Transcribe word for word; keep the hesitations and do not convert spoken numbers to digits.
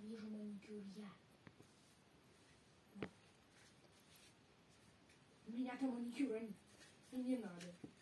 вижу маникюр я. У меня-то маникюра не надо.